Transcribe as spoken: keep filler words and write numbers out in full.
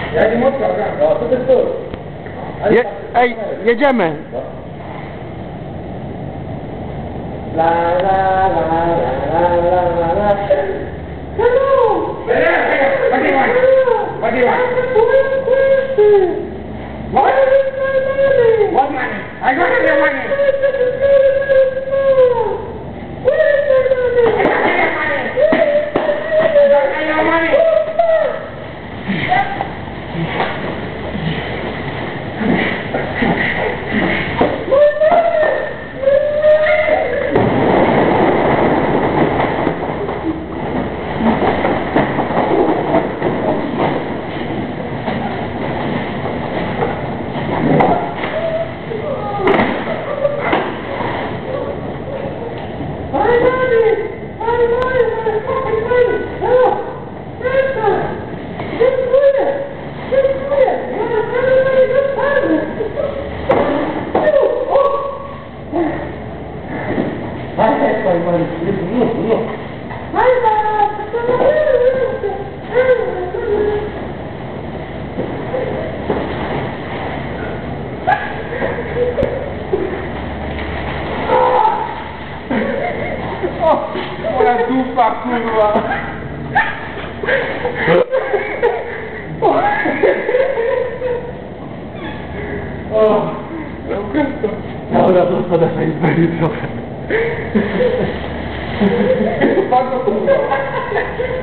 Ja nie mocno, no, to jest to. Je, ej, jedziemy. La la la la la la la. Hello. What do you want? What do you want? What? What money? I don't have your money. I don't have your money. Moja dupa, kurwa! O! Dobra, to spada na izbę trochę. Bardzo kurwa!